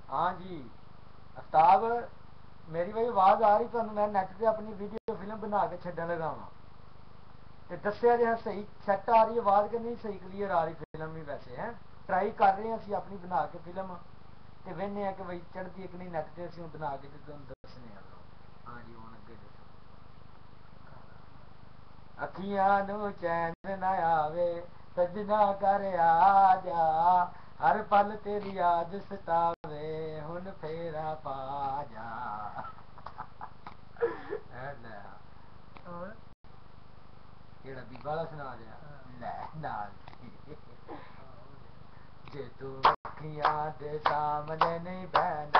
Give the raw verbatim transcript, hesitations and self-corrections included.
हाँ जी आफ्ताब मेरी भाई आवाज आ रही तुहानू मैं नैट से अपनी वीडियो फिल्म बना के छड्डन लगा वां ते दस्सिया जे सही सैट आ रही आवाज कि नहीं सही क्लीयर आ रही फिल्म ही वैसे है ट्राई कर रहे हैं असं अपनी बना के फिल्म ते वेखने आ कि भाई चढ़ती कि नहीं नैट से असं बना के ते तुहानू दस्सने आ हाँ जी हुण अगे दस्सो अखियां नू चैन ना आवे सजना कर आ जा हर पल तेरी याद सतावे हुन फेरा पा जा केड़ा बीबा वाला सुना दिया लै नाल जे तू अखियां दे सामने नहीं बहना